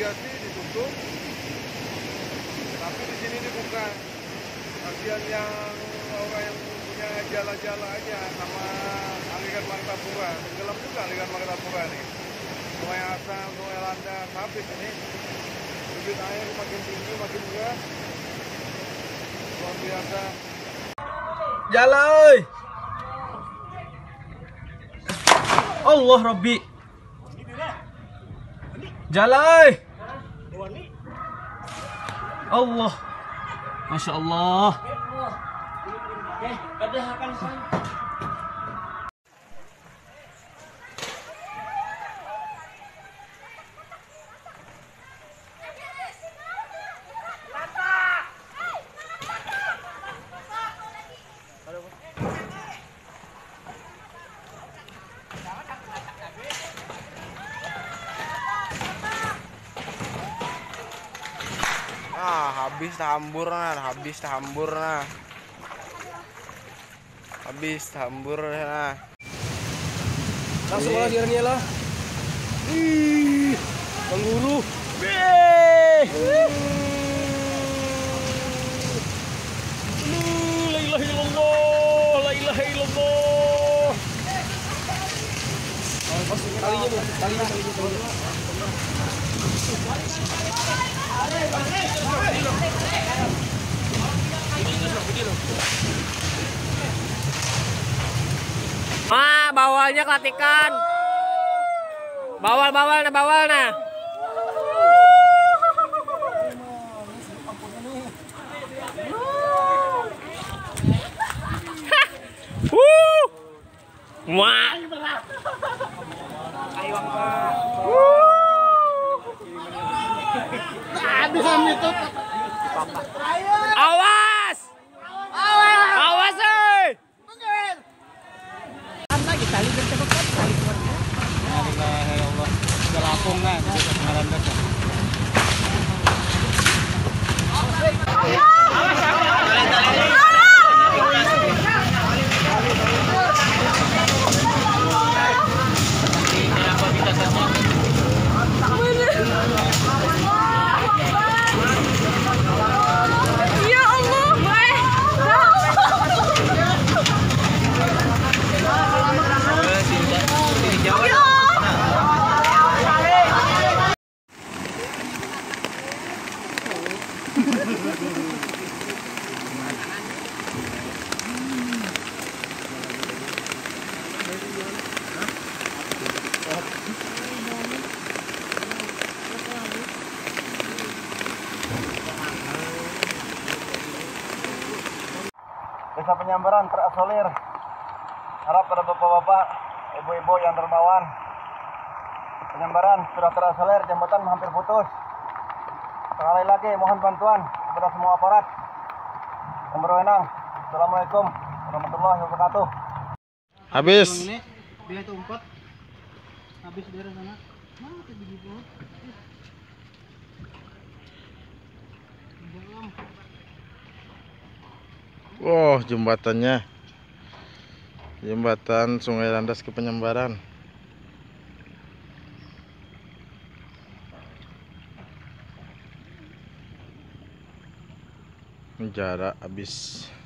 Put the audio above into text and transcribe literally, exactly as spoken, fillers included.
irigasi ditutup, tapi di sini dibuka. Kasihan yang orang yang punya jala-jala aja sama aliran Martapura, tenggelam juga aliran Martapura nih. Sungai Asam, Sungai Landas, habis ini. Debit air makin tinggi, makin berat. Luar biasa. Jala oi. Allah Rabbi. Jala oi. Allah. Masya Allah. Ah, habis hambur nah, habis hambur nah. Habis hambur nah. Langsung lah dia lah. Ih, pengguru. Beh. La ilaha illallah, la ilaha illallah. Talinya bu, talinya, talinya, talinya. Ah, bawalnya kelatikan. Bawal-bawal nah, bawal nah. Wuh. Wah. Ayo, awas! Awas! Awas, eh! Lagi tali dan cepat tali keluar. Ya Allah, sudah lapung nah, kedengaran dah. Desa Penyambaran terasolir. Harap pada bapak-bapak, ibu-ibu yang dermawan. Penyambaran sudah terasolir, jembatan hampir putus. Sekali lagi mohon bantuan kepada semua aparat yang berwenang. Assalamualaikum warahmatullahi wabarakatuh. Habis. Bila itu umpet, habis dari sana. Mana tuh begitu? Wow, jembatannya. Jembatan Sungai Landas ke Penyambaran. Jarak habis.